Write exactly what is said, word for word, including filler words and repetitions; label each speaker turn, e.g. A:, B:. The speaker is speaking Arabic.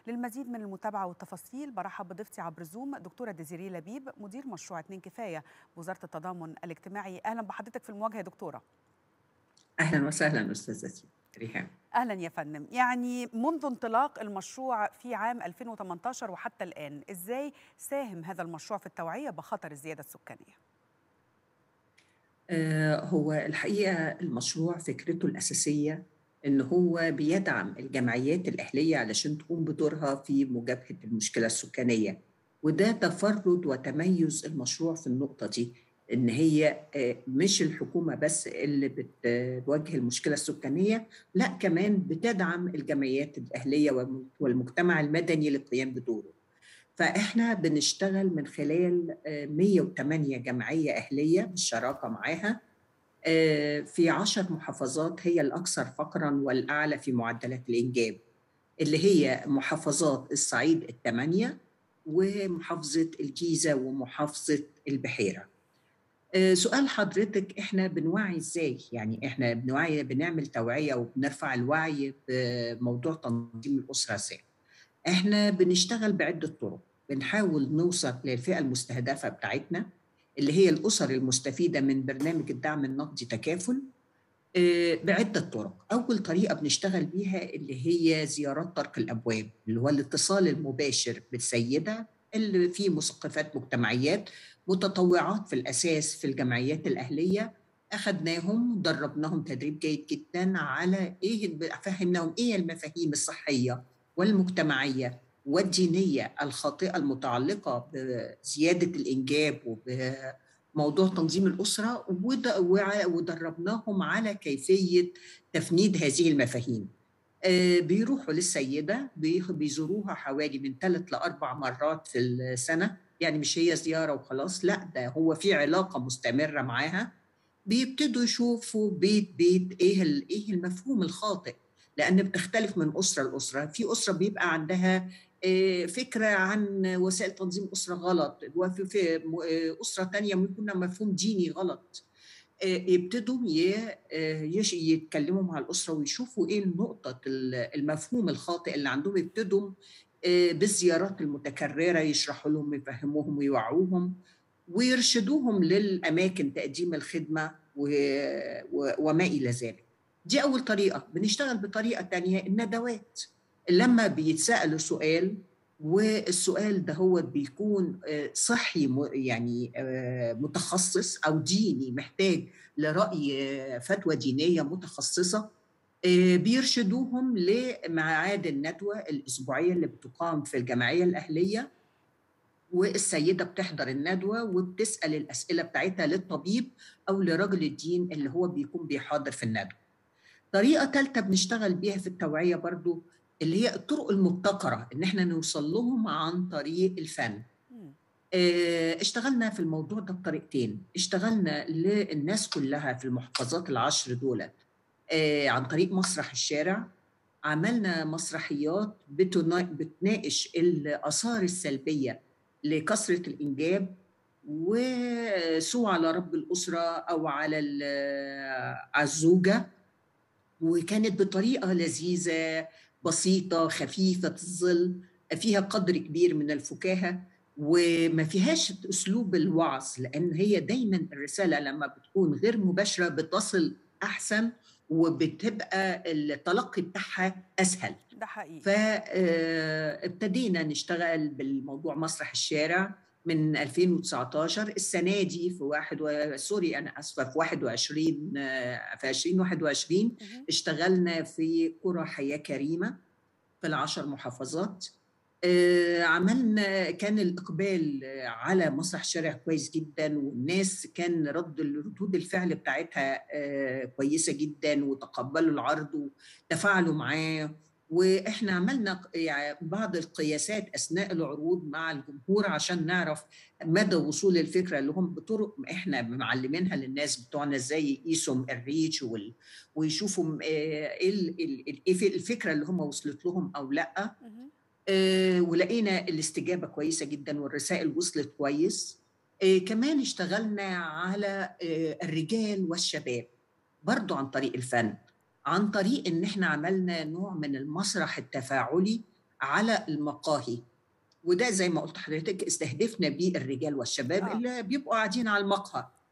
A: للمزيد من المتابعة والتفاصيل برحب بضيفتي عبر زوم دكتورة ديزيري لبيب، مدير مشروع اتنين كفاية بوزارة التضامن الاجتماعي. أهلا بحضرتك في المواجهة يا دكتورة.
B: أهلا وسهلا أستاذتي ريهام.
A: أهلا يا فندم. يعني منذ انطلاق المشروع في عام ألفين وثمانية عشر وحتى الآن، إزاي ساهم هذا المشروع في التوعية بخطر الزيادة السكانية؟
B: آه، هو الحقيقة المشروع فكرته الأساسية إن هو بيدعم الجمعيات الأهلية علشان تقوم بدورها في مجابهة المشكلة السكانية، وده تفرد وتميز المشروع في النقطة دي، إن هي آه، مش الحكومة بس اللي بتواجه المشكلة السكانية، لا كمان بتدعم الجمعيات الأهلية والمجتمع المدني للقيام بدوره. فإحنا بنشتغل من خلال آه، مية وتمانية جمعية أهلية بالشراكة معاها آه، في عشر محافظات هي الأكثر فقراً والأعلى في معدلات الإنجاب، اللي هي محافظات الصعيد الثمانية ومحافظة الجيزة ومحافظة البحيرة. آه، سؤال حضرتك إحنا بنوعي إزاي؟ يعني إحنا بنوعي بنعمل توعية وبنرفع الوعي بموضوع تنظيم الأسرة إزاي؟ احنا بنشتغل بعدة طرق، بنحاول نوصل للفئة المستهدفة بتاعتنا اللي هي الأسر المستفيدة من برنامج الدعم النقدي تكافل آه، بعدة طرق. أول طريقة بنشتغل بيها اللي هي زيارات طرق الأبواب، اللي هو الاتصال المباشر بالسيدة اللي فيه مثقفات مجتمعيات متطوعات في الأساس في الجمعيات الأهلية. أخذناهم ودربناهم تدريب جيد جدا على إيه، فهمناهم إيه المفاهيم الصحية والمجتمعية والدينية الخاطئة المتعلقة بزيادة الإنجاب وب موضوع تنظيم الأسرة، ودربناهم على كيفية تفنيد هذه المفاهيم. بيروحوا للسيدة بيزوروها حوالي من ثلاث لأربع مرات في السنة، يعني مش هي زيارة وخلاص، لا ده هو في علاقة مستمرة معاها. بيبتدوا يشوفوا بيت بيت ايه ايه المفهوم الخاطئ، لان بتختلف من اسره لاسره. في اسره بيبقى عندها فكره عن وسائل تنظيم اسره غلط، وفي اسره تانية ممكن مفهوم ديني غلط. يبتدوا يتكلموا مع الاسره ويشوفوا ايه نقطه المفهوم الخاطئ اللي عندهم. يبتدوا بالزيارات المتكرره يشرحوا لهم، يفهموهم ويوعوهم ويرشدوهم للأماكن تقديم الخدمة وما إلى ذلك. دي أول طريقة. بنشتغل بطريقة تانية، الندوات. لما بيتسألوا سؤال والسؤال ده هو بيكون صحي يعني متخصص أو ديني محتاج لرأي فتوى دينية متخصصة، بيرشدوهم لمعاد الندوة الأسبوعية اللي بتقام في الجمعية الأهلية، والسيدة بتحضر الندوة وبتسأل الأسئلة بتاعتها للطبيب أو لرجل الدين اللي هو بيكون بيحاضر في الندوة. طريقة ثالثة بنشتغل بيها في التوعية برضو اللي هي الطرق المبتكرة، إن احنا نوصل لهم عن طريق الفن. اشتغلنا في الموضوع ده بطريقتين. اشتغلنا للناس كلها في المحافظات العشر دولت عن طريق مسرح الشارع. عملنا مسرحيات بتناقش الآثار السلبية لكثرة الإنجاب وسوء على رب الأسرة أو على الزوجة، وكانت بطريقة لذيذة بسيطة خفيفة الظل، فيها قدر كبير من الفكاهة وما فيهاش أسلوب الوعظ، لأن هي دايما الرسالة لما بتكون غير مباشرة بتصل أحسن وبتبقى التلقي بتاعها أسهل.
A: ده حقيقي.
B: فابتدينا نشتغل بالموضوع مسرح الشارع من ألفين وتسعتاشر. السنة دي في واحد و... سوري أنا أسفة في واحد وعشرين في ألفين وواحد وعشرين اشتغلنا في قرى حياة كريمة في العشر محافظات. آه، عملنا كان الإقبال على مسرح الشارع كويس جدا، والناس كان رد ردود الفعل بتاعتها آه، كويسة جدا، وتقبلوا العرض وتفاعلوا معاه. وإحنا عملنا يعني بعض القياسات أثناء العروض مع الجمهور عشان نعرف مدى وصول الفكرة، اللي هم بطرق إحنا معلمينها للناس بتوعنا إزاي يقيسوا الريتش وال... ويشوفوا إيه إيه الفكرة اللي هم وصلت لهم أو لأ. آه، ولقينا الاستجابة كويسة جدا والرسائل وصلت كويس. آه، كمان اشتغلنا على آه، الرجال والشباب برضو عن طريق الفن، عن طريق ان احنا عملنا نوع من المسرح التفاعلي على المقاهي. وده زي ما قلت حضرتك استهدفنا بيه الرجال والشباب
A: آه.
B: اللي بيبقوا قاعدين على المقهى.